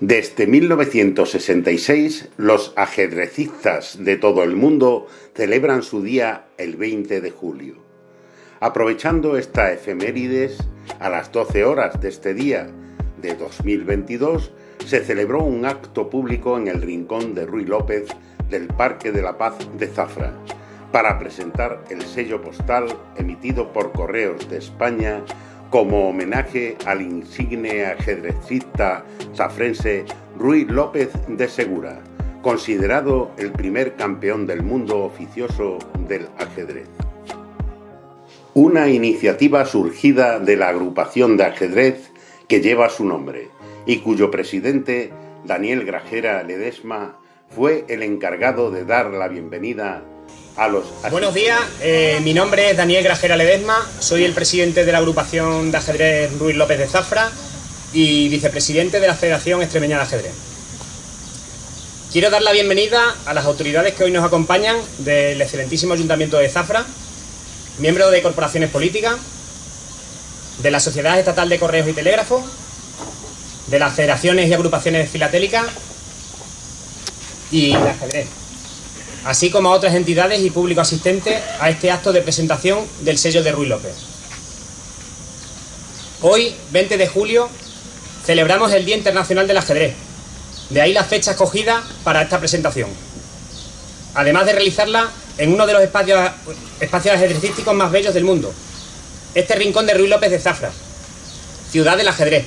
Desde 1966, los ajedrecistas de todo el mundo celebran su día el 20 de julio. Aprovechando esta efemérides, a las 12 horas de este día de 2022, se celebró un acto público en el Rincón de Ruy López del Parque de la Paz de Zafra, para presentar el sello postal emitido por Correos de España como homenaje al insigne ajedrecista zafrense Ruy López de Segura, considerado el primer campeón del mundo oficioso del ajedrez. Una iniciativa surgida de la agrupación de ajedrez que lleva su nombre y cuyo presidente, Daniel Grajera Ledesma, fue el encargado de dar la bienvenida a los asistentes. Buenos días, mi nombre es Daniel Grajera Ledesma, soy el presidente de la agrupación de ajedrez Ruy López de Zafra y vicepresidente de la Federación Extremeña de Ajedrez. Quiero dar la bienvenida a las autoridades que hoy nos acompañan del excelentísimo Ayuntamiento de Zafra, miembros de corporaciones políticas, de la Sociedad Estatal de Correos y Telégrafos, de las federaciones y agrupaciones filatélicas y de ajedrez, así como a otras entidades y público asistente a este acto de presentación del sello de Ruy López. Hoy, 20 de julio, celebramos el Día Internacional del Ajedrez, de ahí la fecha escogida para esta presentación, además de realizarla en uno de los espacios ajedrecísticos más bellos del mundo, este Rincón de Ruy López de Zafra, ciudad del ajedrez.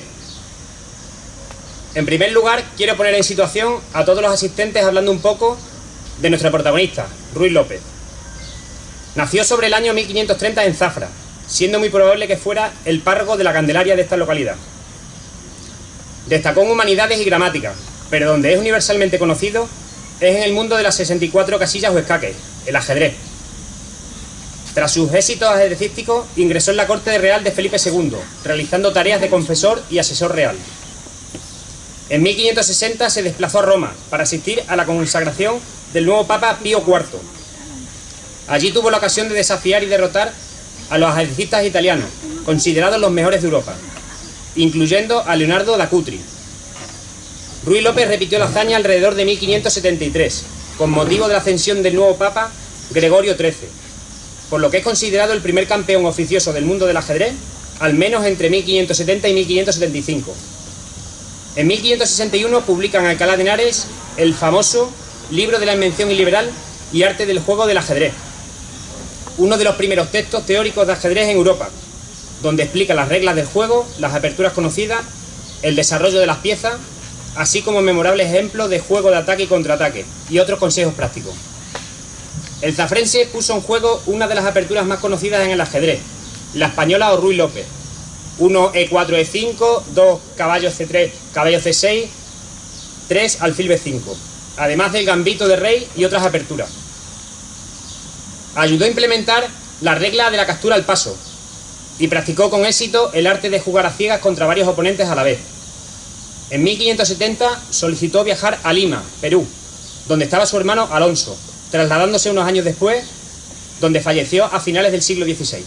En primer lugar, quiero poner en situación a todos los asistentes hablando un poco de nuestro protagonista, Ruy López. Nació sobre el año 1530 en Zafra, siendo muy probable que fuera el párroco de la Candelaria de esta localidad. Destacó en humanidades y gramática, pero donde es universalmente conocido es en el mundo de las 64 casillas o escaques, el ajedrez. Tras sus éxitos ajedrecísticos, ingresó en la corte real de Felipe II, realizando tareas de confesor y asesor real. En 1560 se desplazó a Roma para asistir a la consagración del nuevo Papa Pío IV. Allí tuvo la ocasión de desafiar y derrotar a los ajedrecistas italianos, considerados los mejores de Europa, incluyendo a Leonardo da Cutri. Ruy López repitió la hazaña alrededor de 1573, con motivo de la ascensión del nuevo Papa Gregorio XIII, por lo que es considerado el primer campeón oficioso del mundo del ajedrez, al menos entre 1570 y 1575. En 1561 publica en Alcalá de Henares el famoso Libro de la Invención Iliberal y Arte del Juego del Ajedrez, uno de los primeros textos teóricos de ajedrez en Europa, donde explica las reglas del juego, las aperturas conocidas, el desarrollo de las piezas, así como memorables ejemplos de juego de ataque y contraataque, y otros consejos prácticos. El zafrense puso en juego una de las aperturas más conocidas en el ajedrez, la española o Ruy López. 1 E4 E5, 2 caballo C3, caballo C6, 3 alfil B5, además del gambito de rey y otras aperturas. Ayudó a implementar la regla de la captura al paso y practicó con éxito el arte de jugar a ciegas contra varios oponentes a la vez. En 1570 solicitó viajar a Lima, Perú, donde estaba su hermano Alonso, trasladándose unos años después, donde falleció a finales del siglo XVI.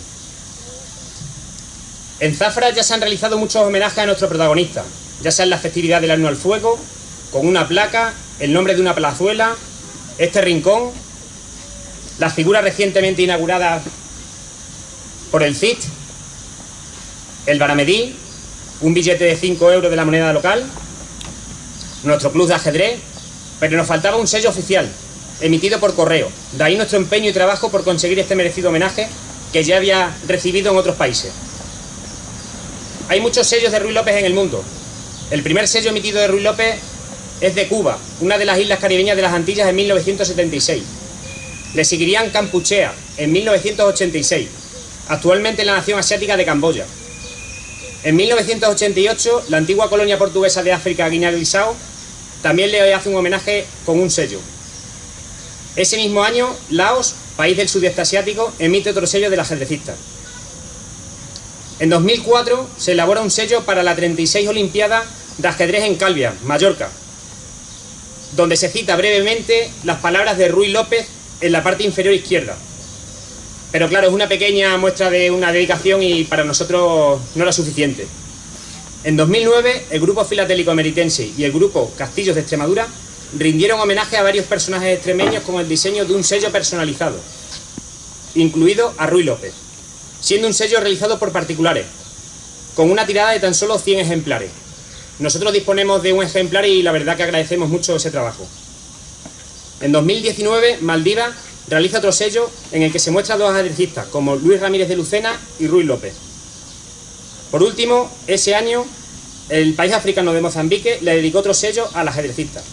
En Zafra ya se han realizado muchos homenajes a nuestro protagonista, ya sea en la festividad del Año al Fuego, con una placa, el nombre de una plazuela, este rincón, las figuras recientemente inauguradas por el CIT, el Baramedí, un billete de 5 euros de la moneda local, nuestro club de ajedrez, pero nos faltaba un sello oficial, emitido por correo. De ahí nuestro empeño y trabajo por conseguir este merecido homenaje que ya había recibido en otros países. Hay muchos sellos de Ruy López en el mundo. El primer sello emitido de Ruy López es de Cuba, una de las islas caribeñas de las Antillas, en 1976. Le seguirían Kampuchea en 1986, actualmente en la nación asiática de Camboya. En 1988, la antigua colonia portuguesa de África, Guinea-Bissau, también le hace un homenaje con un sello. Ese mismo año, Laos, país del sudeste asiático, emite otro sello del ajedrecista. En 2004 se elabora un sello para la 36 Olimpiada de Ajedrez en Calviá, Mallorca, donde se cita brevemente las palabras de Ruy López en la parte inferior izquierda. Pero claro, es una pequeña muestra de una dedicación y para nosotros no era suficiente. En 2009, el Grupo Filatélico Emeritense y el Grupo Castillos de Extremadura rindieron homenaje a varios personajes extremeños con el diseño de un sello personalizado, incluido a Ruy López, siendo un sello realizado por particulares, con una tirada de tan solo 100 ejemplares. Nosotros disponemos de un ejemplar y la verdad que agradecemos mucho ese trabajo. En 2019, Maldivas realiza otro sello en el que se muestran dos ajedrecistas, como Luis Ramírez de Lucena y Ruy López. Por último, ese año, el país africano de Mozambique le dedicó otro sello al ajedrecista.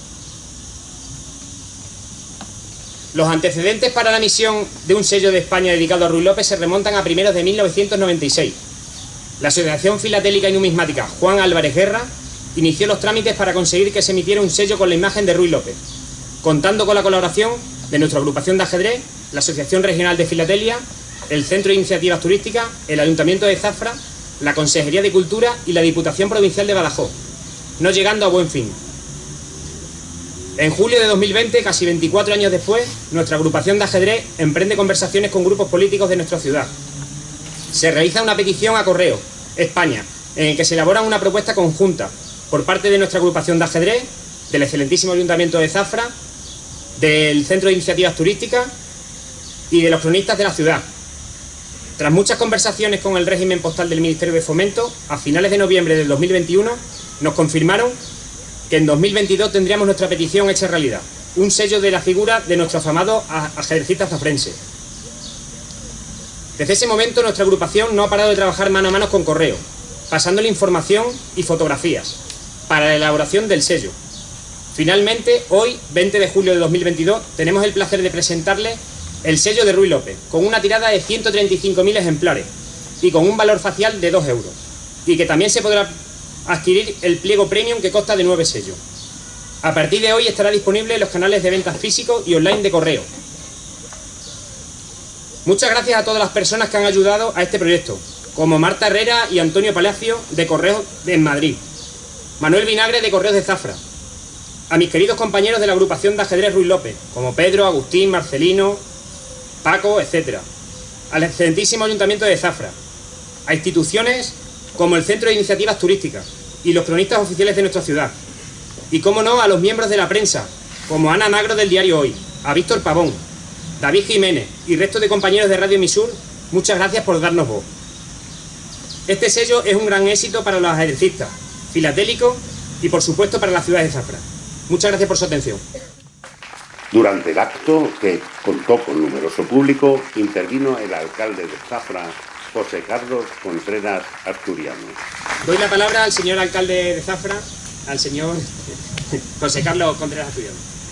Los antecedentes para la emisión de un sello de España dedicado a Ruy López se remontan a primeros de 1996. La Asociación Filatélica y Numismática Juan Álvarez Guerra inició los trámites para conseguir que se emitiera un sello con la imagen de Ruy López, contando con la colaboración de nuestra agrupación de ajedrez, la Asociación Regional de Filatelia, el Centro de Iniciativas Turísticas, el Ayuntamiento de Zafra, la Consejería de Cultura y la Diputación Provincial de Badajoz, no llegando a buen fin. En julio de 2020, casi 24 años después, nuestra agrupación de ajedrez emprende conversaciones con grupos políticos de nuestra ciudad. Se realiza una petición a Correo, España, en el que se elabora una propuesta conjunta por parte de nuestra agrupación de ajedrez, del excelentísimo Ayuntamiento de Zafra, del Centro de Iniciativas Turísticas y de los cronistas de la ciudad. Tras muchas conversaciones con el régimen postal del Ministerio de Fomento, a finales de noviembre del 2021 nos confirmaron que en 2022 tendríamos nuestra petición hecha realidad, un sello de la figura de nuestro afamado ajedrecista zafrense. Desde ese momento nuestra agrupación no ha parado de trabajar mano a mano con Correo, pasándole información y fotografías para la elaboración del sello. Finalmente, hoy, 20 de julio de 2022, tenemos el placer de presentarle el sello de Ruy López, con una tirada de 135.000 ejemplares y con un valor facial de 2 euros, y que también se podrá adquirir el pliego premium que consta de 9 sellos. A partir de hoy estará disponible en los canales de ventas físicos y online de Correo. Muchas gracias a todas las personas que han ayudado a este proyecto, como Marta Herrera y Antonio Palacio de Correos en Madrid, Manuel Vinagre de Correos de Zafra, a mis queridos compañeros de la agrupación de ajedrez Ruy López, como Pedro, Agustín, Marcelino, Paco, etc., al excelentísimo Ayuntamiento de Zafra, a instituciones como el Centro de Iniciativas Turísticas y los cronistas oficiales de nuestra ciudad, y cómo no a los miembros de la prensa, como Ana Magro del diario Hoy, a Víctor Pavón, David Jiménez y resto de compañeros de Radio Misur. Muchas gracias por darnos voz. Este sello es un gran éxito para los ajedrecistas, filatélicos y por supuesto para la ciudad de Zafra. Muchas gracias por su atención. Durante el acto, que contó con numeroso público, intervino el alcalde de Zafra, José Carlos Contreras Asturiano. Doy la palabra al señor alcalde de Zafra, al señor José Carlos Contreras Asturiano.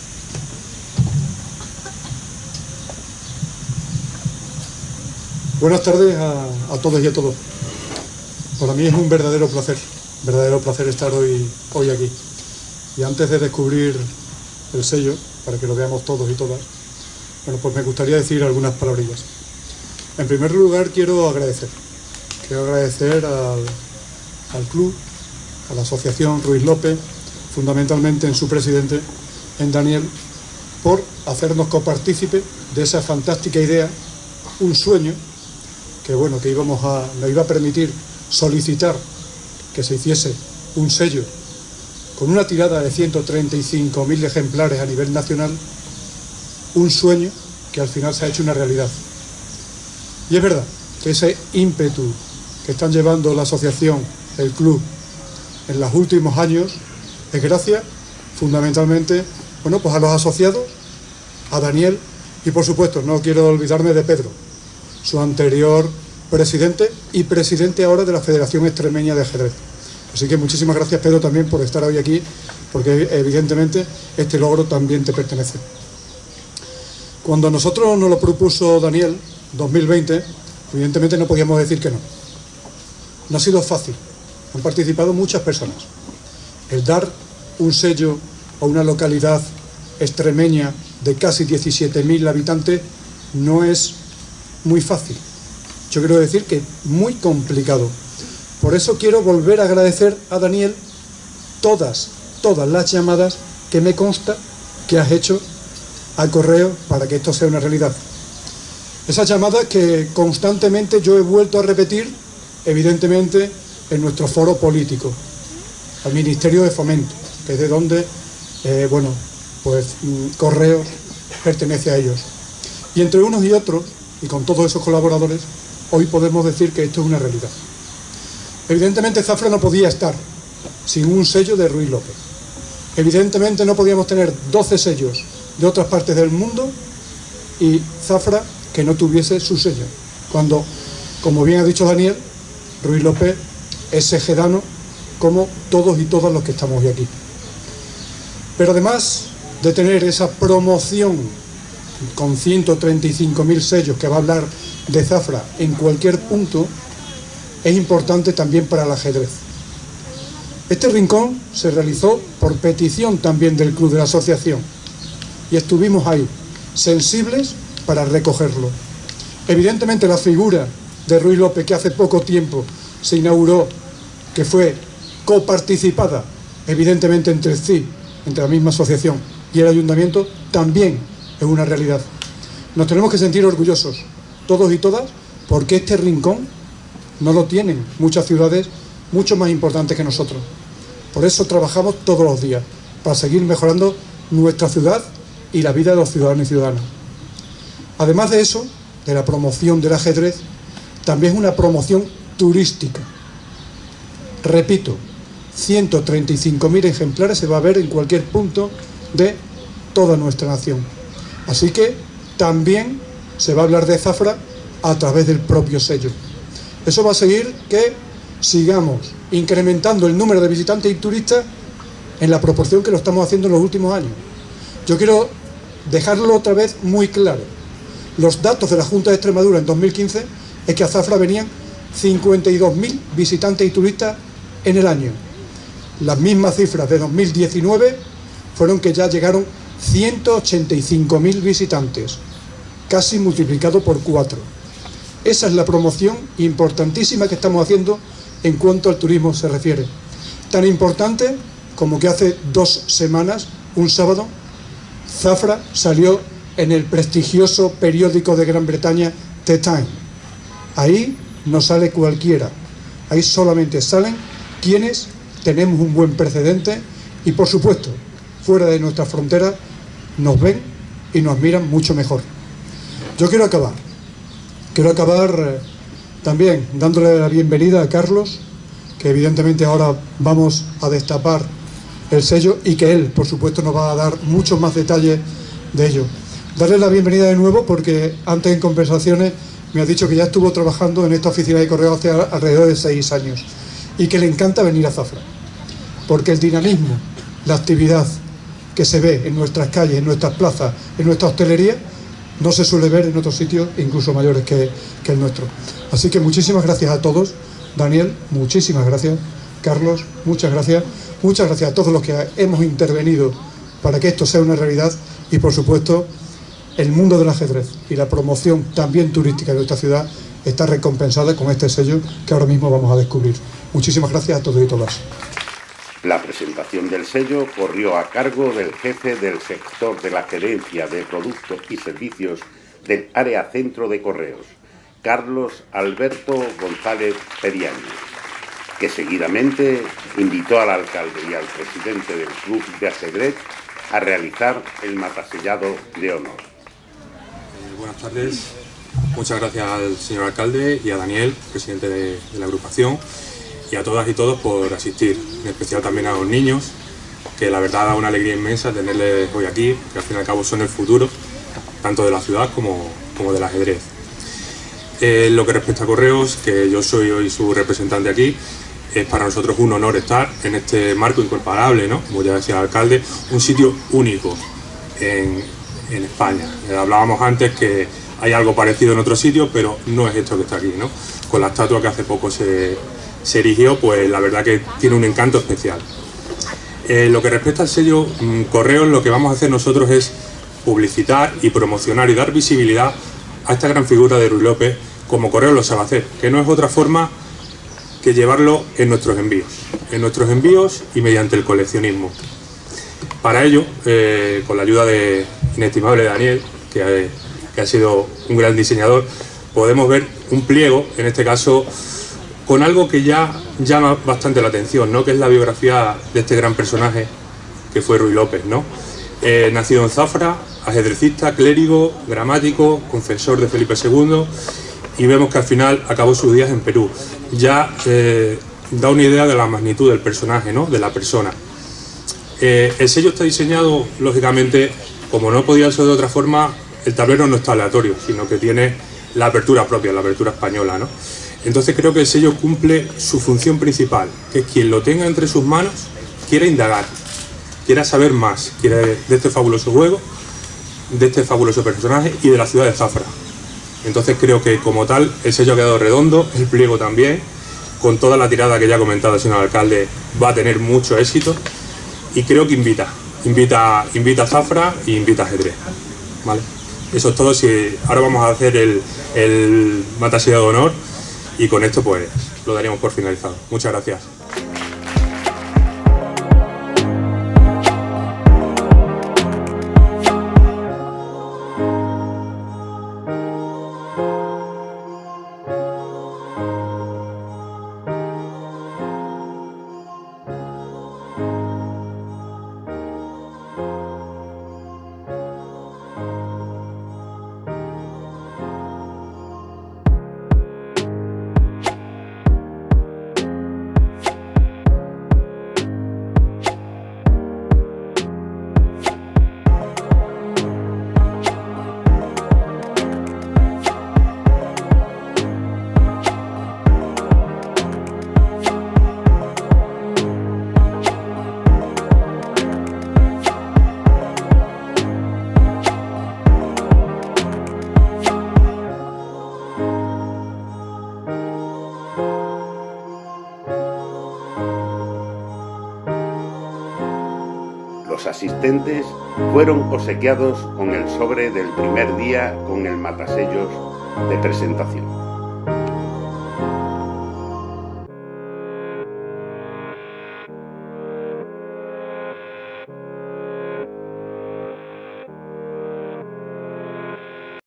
Buenas tardes a todos y a todos. Para mí es un verdadero placer estar hoy aquí. Y antes de descubrir el sello, para que lo veamos todos y todas, bueno, pues me gustaría decir algunas palabrillas. En primer lugar, quiero agradecer al club, a la asociación Ruy López, fundamentalmente en su presidente, en Daniel, por hacernos copartícipe de esa fantástica idea, un sueño, que bueno, que nos iba a permitir solicitar que se hiciese un sello con una tirada de 135.000 ejemplares a nivel nacional, un sueño que al final se ha hecho una realidad. Y es verdad que ese ímpetu que están llevando la asociación, el club, en los últimos años, es gracias fundamentalmente, bueno, pues a los asociados, a Daniel y por supuesto, no quiero olvidarme de Pedro, su anterior presidente y presidente ahora de la Federación Extremeña de Ajedrez. Así que muchísimas gracias, Pedro, también por estar hoy aquí, porque evidentemente este logro también te pertenece. Cuando nosotros nos lo propuso Daniel, 2020, evidentemente no podíamos decir que no. No ha sido fácil, han participado muchas personas. El dar un sello a una localidad extremeña de casi 17.000 habitantes no es muy fácil. Yo quiero decir que muy complicado. Por eso quiero volver a agradecer a Daniel todas las llamadas que me consta que has hecho al correo para que esto sea una realidad. Esas llamadas que constantemente yo he vuelto a repetir, evidentemente en nuestro foro político, al Ministerio de Fomento, que es de donde, Correos pertenece a ellos. Y entre unos y otros, y con todos esos colaboradores, hoy podemos decir que esto es una realidad. Evidentemente Zafra no podía estar sin un sello de Ruiz López. Evidentemente no podíamos tener 12 sellos de otras partes del mundo y Zafra que no tuviese su sello. Cuando, como bien ha dicho Daniel, Ruiz López es ejedano como todos y todas los que estamos hoy aquí. Pero además de tener esa promoción con 135.000 sellos que va a hablar de Zafra en cualquier punto, es importante también para el ajedrez. Este rincón se realizó por petición también del club de la asociación y estuvimos ahí, sensibles para recogerlo. Evidentemente la figura de Ruiz López, que hace poco tiempo se inauguró, que fue coparticipada evidentemente entre la misma asociación y el ayuntamiento, también es una realidad. Nos tenemos que sentir orgullosos, todos y todas, porque este rincón no lo tienen muchas ciudades mucho más importantes que nosotros. Por eso trabajamos todos los días, para seguir mejorando nuestra ciudad y la vida de los ciudadanos y ciudadanas. Además de eso, de la promoción del ajedrez, también es una promoción turística. Repito, 135.000 ejemplares se va a ver en cualquier punto de toda nuestra nación. Así que también se va a hablar de Zafra a través del propio sello. Eso va a seguir que sigamos incrementando el número de visitantes y turistas en la proporción que lo estamos haciendo en los últimos años. Yo quiero dejarlo otra vez muy claro. Los datos de la Junta de Extremadura en 2015 es que a Zafra venían 52.000 visitantes y turistas en el año. Las mismas cifras de 2019 fueron que ya llegaron 185.000 visitantes, casi multiplicado por 4. Esa es la promoción importantísima que estamos haciendo en cuanto al turismo se refiere. Tan importante como que hace 2 semanas, un sábado, Zafra salió en el prestigioso periódico de Gran Bretaña The Times. Ahí no sale cualquiera, ahí solamente salen quienes tenemos un buen precedente y, por supuesto, fuera de nuestras fronteras nos ven y nos miran mucho mejor. Yo quiero acabar también dándole la bienvenida a Carlos, que evidentemente ahora vamos a destapar el sello y que él, por supuesto, nos va a dar muchos más detalles de ello. Darle la bienvenida de nuevo porque antes en conversaciones me ha dicho que ya estuvo trabajando en esta oficina de correo hace alrededor de 6 años y que le encanta venir a Zafra, porque el dinamismo, la actividad que se ve en nuestras calles, en nuestras plazas, en nuestra hostelería, no se suele ver en otros sitios, incluso mayores que el nuestro. Así que muchísimas gracias a todos. Daniel, muchísimas gracias. Carlos, muchas gracias. Muchas gracias a todos los que hemos intervenido para que esto sea una realidad y, por supuesto, el mundo del ajedrez y la promoción también turística de nuestra ciudad está recompensada con este sello que ahora mismo vamos a descubrir. Muchísimas gracias a todos y todas. La presentación del sello corrió a cargo del jefe del sector de la gerencia de productos y servicios del área centro de Correos, Carlos Alberto González Periani, que seguidamente invitó al alcalde y al presidente del club de ajedrez a realizar el matasellado de honor. Buenas tardes. Muchas gracias al señor alcalde y a Daniel, presidente de la agrupación, y a todas y todos por asistir, en especial también a los niños, que la verdad da una alegría inmensa tenerles hoy aquí, que al fin y al cabo son el futuro, tanto de la ciudad como del ajedrez. Lo que respecta a Correos, que yo soy hoy su representante aquí, es para nosotros un honor estar en este marco incomparable, ¿no? Como ya decía el alcalde, un sitio único en España. Hablábamos antes que hay algo parecido en otros sitios, pero no es esto que está aquí, ¿no? Con la estatua que hace poco se erigió, pues la verdad que tiene un encanto especial. Lo que respecta al sello Correos, lo que vamos a hacer nosotros es publicitar y promocionar y dar visibilidad a esta gran figura de Ruiz López, como Correos lo sabe hacer, que no es otra forma que llevarlo en nuestros envíos y mediante el coleccionismo. Para ello, con la ayuda de inestimable Daniel, que ha sido un gran diseñador, podemos ver un pliego, en este caso con algo que ya llama bastante la atención, ¿no? Que es la biografía de este gran personaje que fue Ruy López, ¿no? Nacido en Zafra, ajedrecista, clérigo, gramático, confesor de Felipe II, y vemos que al final acabó sus días en Perú. Ya da una idea de la magnitud del personaje, ¿no? De la persona. El sello está diseñado, lógicamente, como no podía ser de otra forma, el tablero no está aleatorio, sino que tiene la apertura propia, la apertura española, ¿no? Entonces creo que el sello cumple su función principal, que es quien lo tenga entre sus manos quiera indagar, quiera saber más, quiera de este fabuloso juego, de este fabuloso personaje y de la ciudad de Zafra. Entonces creo que como tal el sello ha quedado redondo, el pliego también, con toda la tirada que ya ha comentado el señor alcalde, va a tener mucho éxito y creo que invita a Zafra e invita a ajedrez, ¿vale? Eso es todo. Ahora vamos a hacer el matasilla de honor y con esto pues lo daríamos por finalizado. Muchas gracias. Los asistentes fueron obsequiados con el sobre del primer día con el matasellos de presentación.